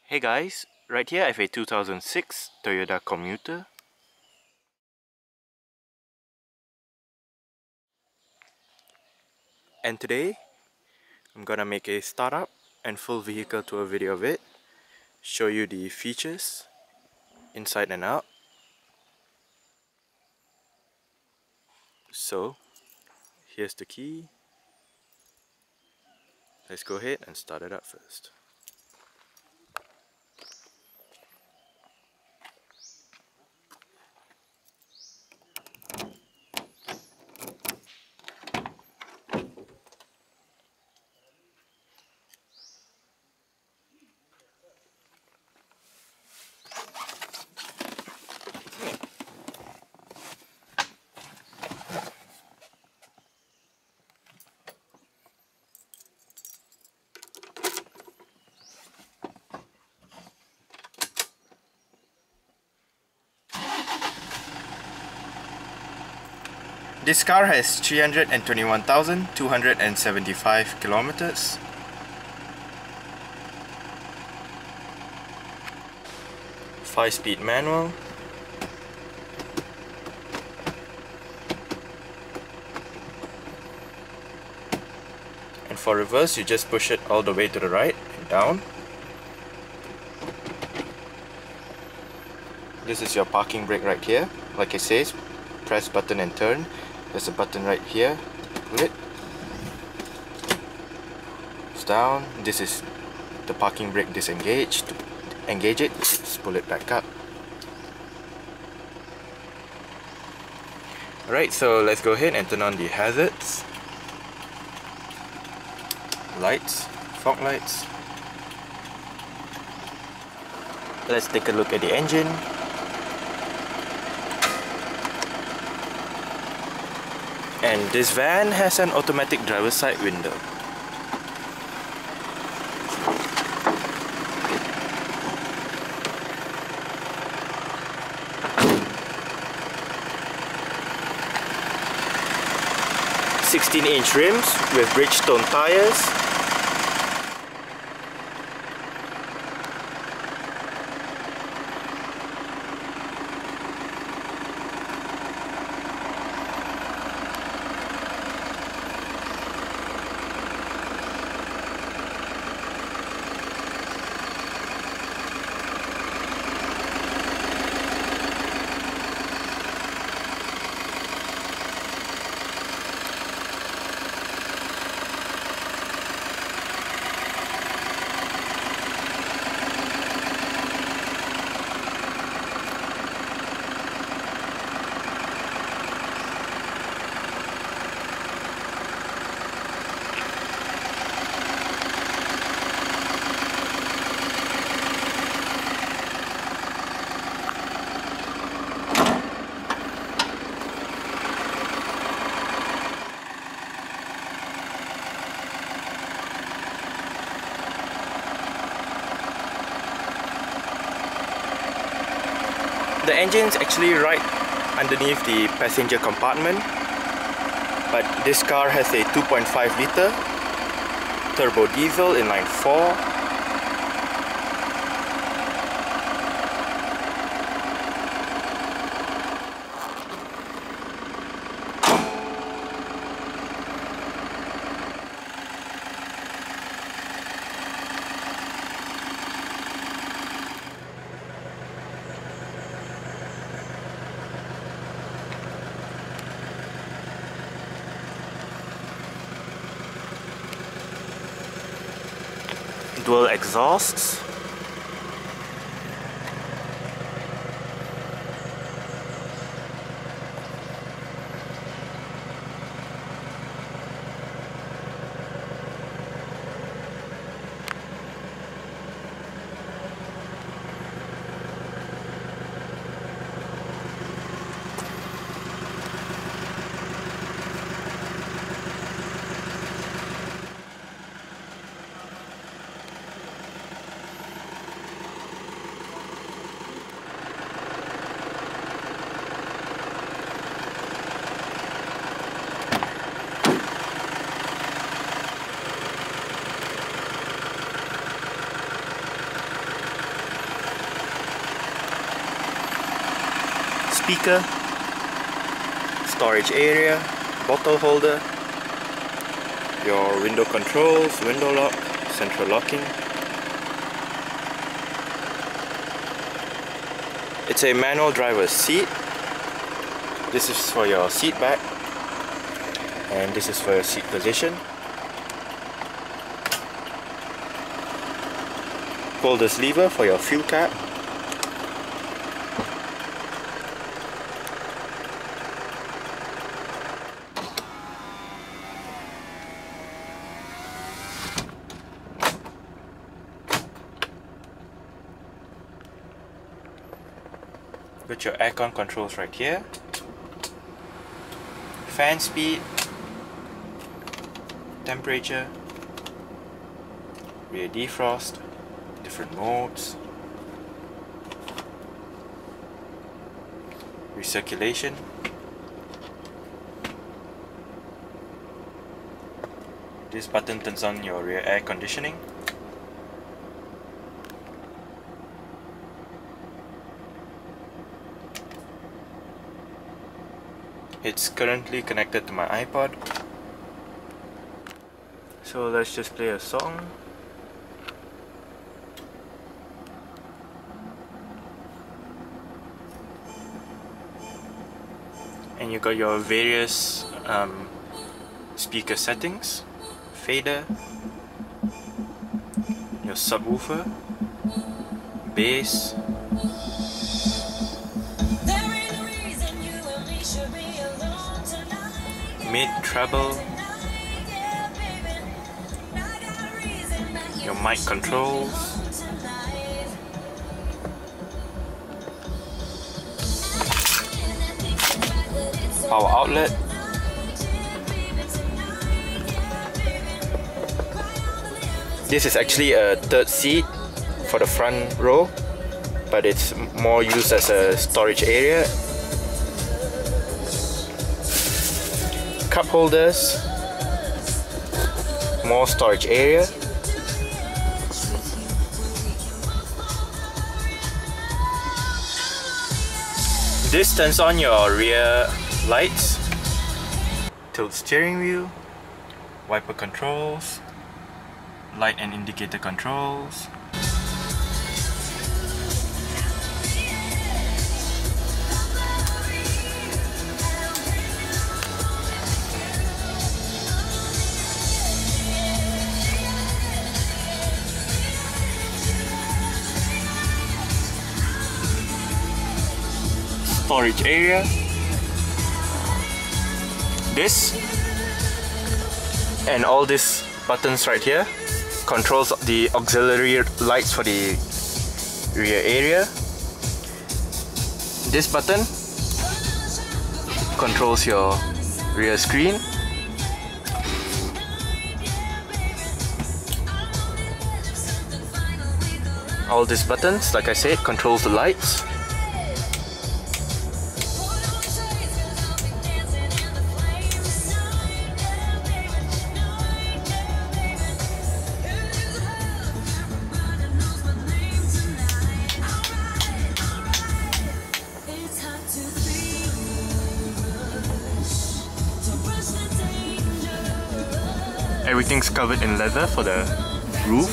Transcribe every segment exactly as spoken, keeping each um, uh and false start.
Hey guys, right here I have a two thousand six Toyota Commuter. And today, I'm gonna make a startup and full vehicle tour video of it. Show you the features, inside and out. So, here's the key. Let's go ahead and start it up first. This car has three hundred twenty-one thousand two hundred seventy-five kilometers. five speed manual. And for reverse, you just push it all the way to the right and down. This is your parking brake right here. Like it says, press button and turn. There's a button right here. Pull it. It's down. This is the parking brake disengage. To engage it, just pull it back up. Alright, so let's go ahead and turn on the hazards. Lights, fog lights. Let's take a look at the engine. And this van has an automatic driver's side window. sixteen inch rims with Bridgestone tires. The engine's actually right underneath the passenger compartment, but this car has a two point five liter turbo diesel inline four. Dual exhausts. speaker, storage area, bottle holder, your window controls, window lock, central locking. It's a manual driver's seat. This is for your seat back, and this is for your seat position. Pull this lever for your fuel cap. Got your aircon controls right here. Fan speed, temperature, rear defrost, different modes, recirculation, this button turns on your rear air conditioning. It's currently connected to my iPod. So let's just play a song. And you got your various um, speaker settings, fader, your subwoofer, bass, mid treble, your mic controls, power outlet, this is actually a third seat for the front row, but it's more used as a storage area. Cup holders, more storage area. This turns on your rear lights, tilt steering wheel, wiper controls, light and indicator controls. Storage area. This and all these buttons right here controls the auxiliary lights for the rear area. This button controls your rear screen. All these buttons, like I said, controls the lights. Everything's covered in leather for the roof.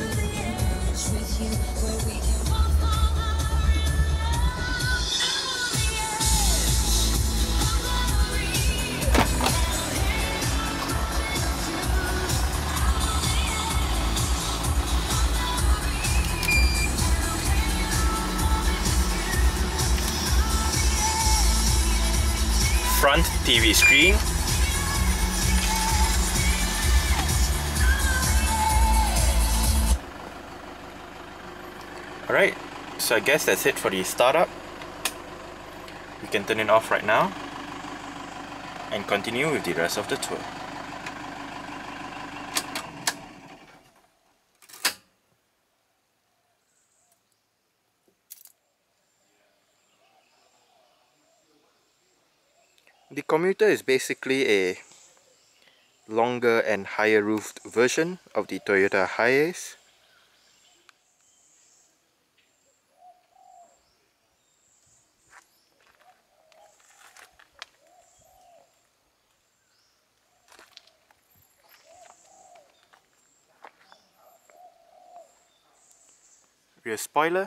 Front T V screen. Alright, so I guess that's it for the startup. We can turn it off right now and continue with the rest of the tour. The Commuter is basically a longer and higher roofed version of the Toyota Hiace. rear spoiler.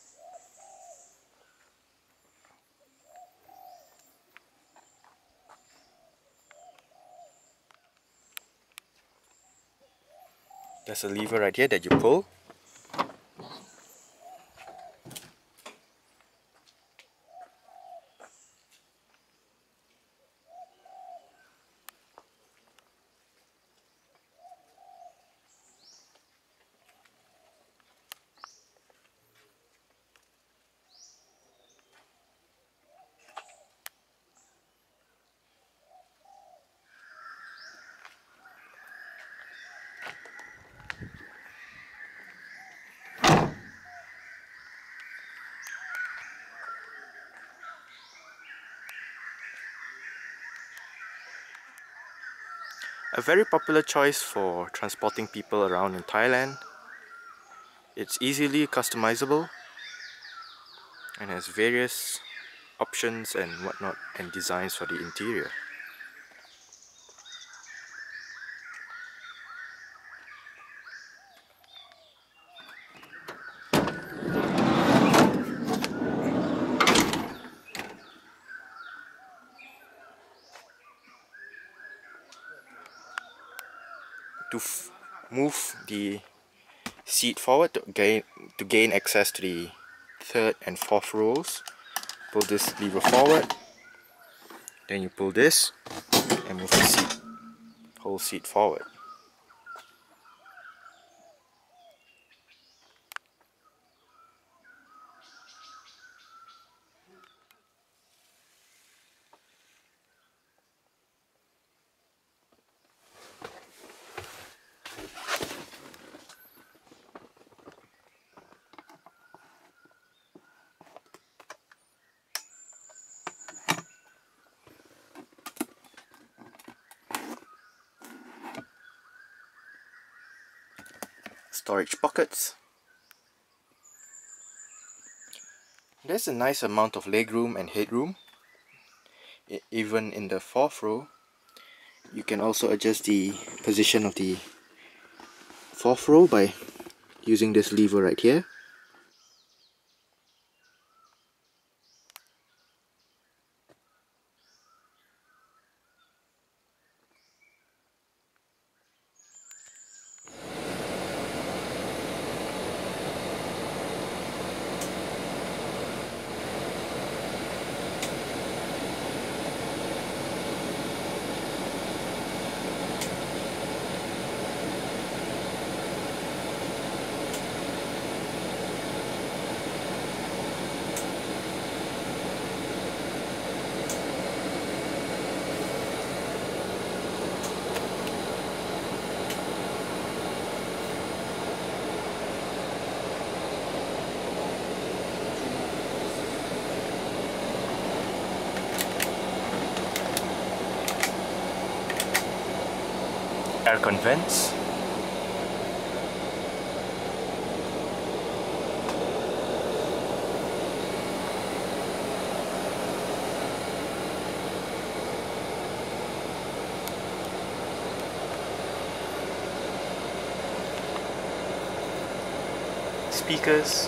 There's a lever right here that you pull. A very popular choice for transporting people around in Thailand. It's easily customizable and has various options and whatnot and designs for the interior. To f move the seat forward to gain to gain access to the third and fourth rows, pull this lever forward, then you pull this and move the seat, whole seat forward. Storage pockets. There's a nice amount of legroom and headroom. E- even in the fourth row, you can also adjust the position of the fourth row by using this lever right here. Aircon vents. Speakers.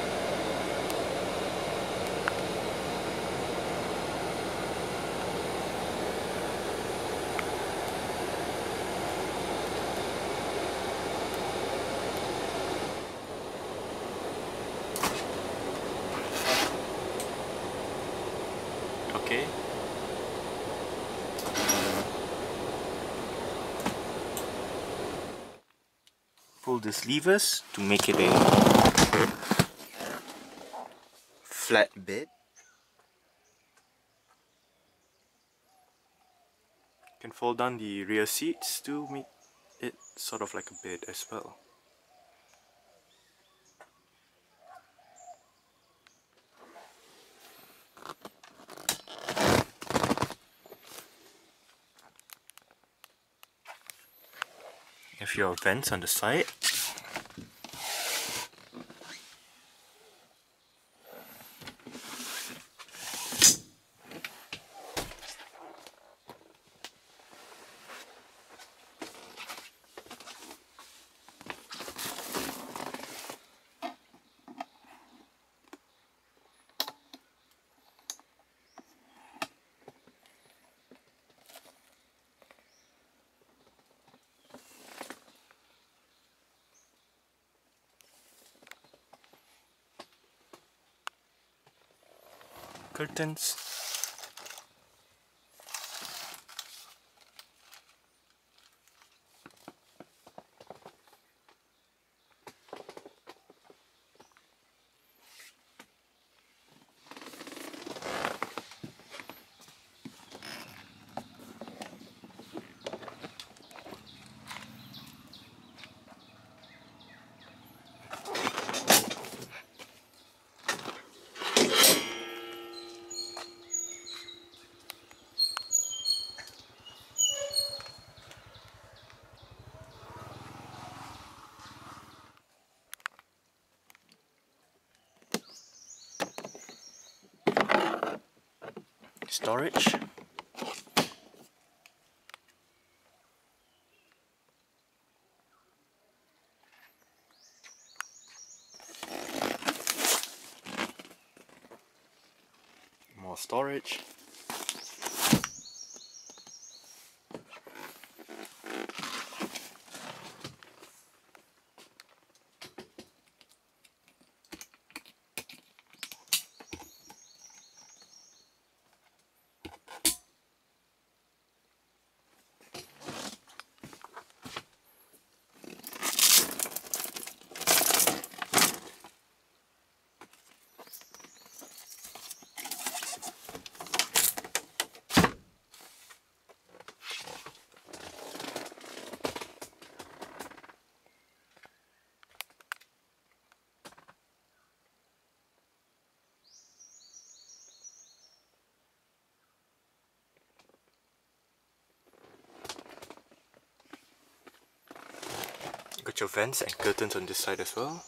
Okay. Pull these levers to make it a flat bed. You can fold down the rear seats to make it sort of like a bed as well. If you have vents on the side, curtains. Storage. More storage. Got your vents and curtains on this side as well.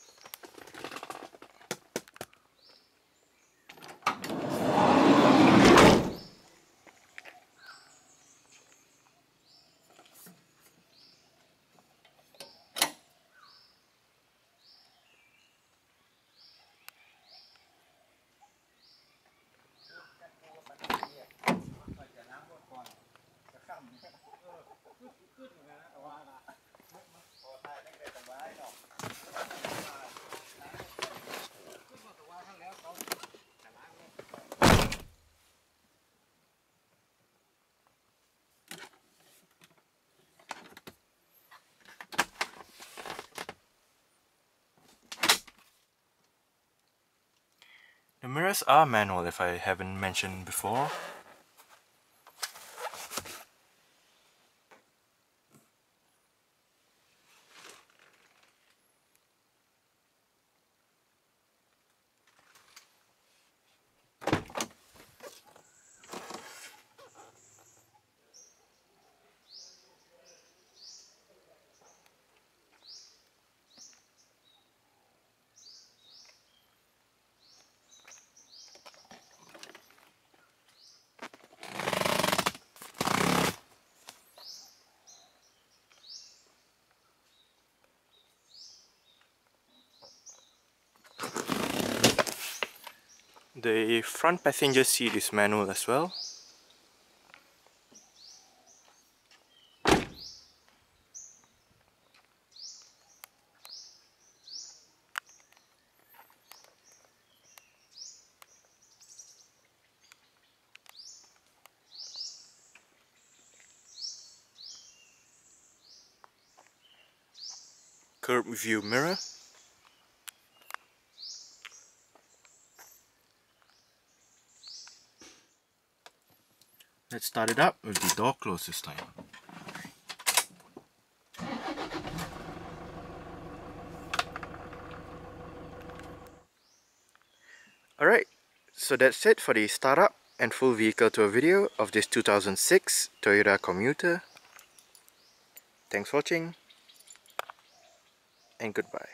The mirrors are manual, if I haven't mentioned before. The front passenger seat is manual as well. Curb view mirror. Let's start it up with the door closed this time. Alright, so that's it for the startup and full vehicle tour video of this two thousand six Toyota Commuter. Thanks for watching and goodbye.